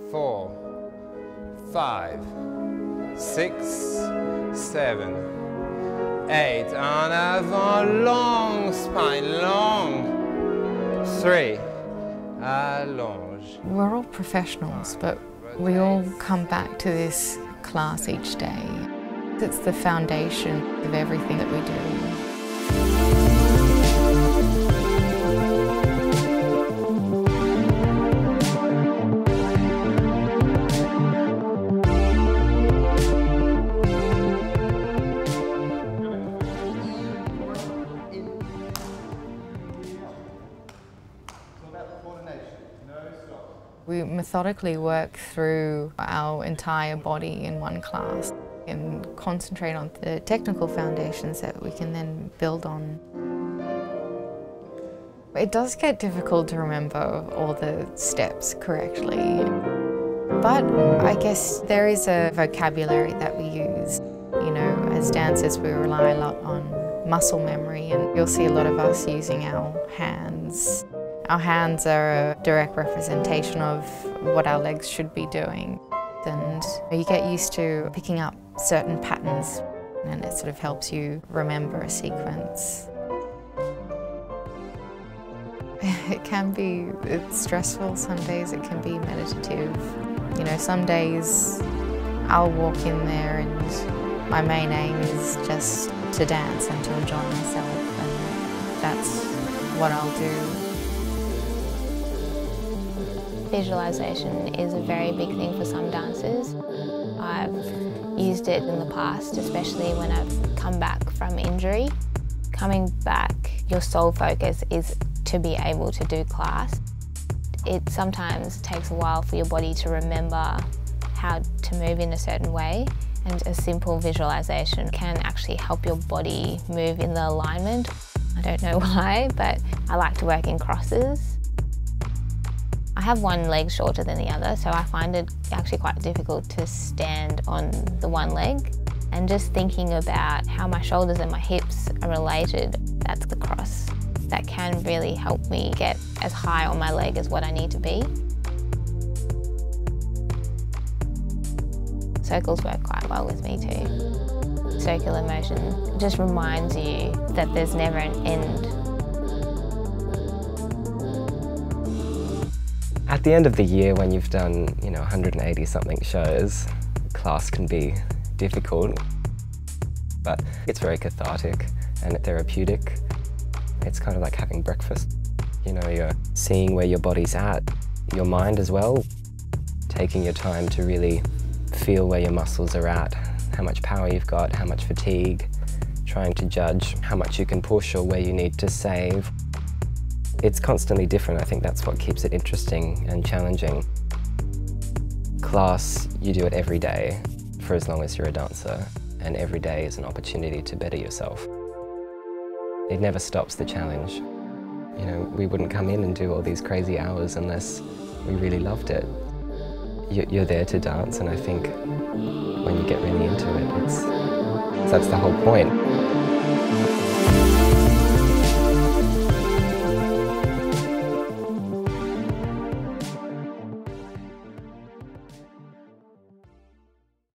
4, 5, 6, 7, 8. En avant, long spine, long. 3, allonge. We're all professionals, but we all come back to this class each day. It's the foundation of everything that we do. We methodically work through our entire body in one class and concentrate on the technical foundations that we can then build on. It does get difficult to remember all the steps correctly, but I guess there is a vocabulary that we use. You know, as dancers we rely a lot on muscle memory, and you'll see a lot of us using our hands. Our hands are a direct representation of what our legs should be doing. And you get used to picking up certain patterns, and it sort of helps you remember a sequence. It can be stressful, some days it can be meditative. You know, some days I'll walk in there and my main aim is just to dance and to enjoy myself, and that's what I'll do. Visualisation is a very big thing for some dancers. I've used it in the past, especially when I've come back from injury. Coming back, your sole focus is to be able to do class. It sometimes takes a while for your body to remember how to move in a certain way, and a simple visualisation can actually help your body move in the alignment. I don't know why, but I like to work in crosses. I have one leg shorter than the other, so I find it actually quite difficult to stand on the one leg. And just thinking about how my shoulders and my hips are related, that's the cross. That can really help me get as high on my leg as what I need to be. Circles work quite well with me too. Circular motion just reminds you that there's never an end. At the end of the year, when you've done, 180 something shows, class can be difficult, but it's very cathartic and therapeutic. It's kind of like having breakfast. You're seeing where your body's at, your mind as well, taking your time to really feel where your muscles are at, how much power you've got, how much fatigue, trying to judge how much you can push or where you need to save. It's constantly different. I think that's what keeps it interesting and challenging. Class, you do it every day for as long as you're a dancer, and every day is an opportunity to better yourself. It never stops the challenge. We wouldn't come in and do all these crazy hours unless we really loved it. You're there to dance, and I think when you get really into it, that's the whole point.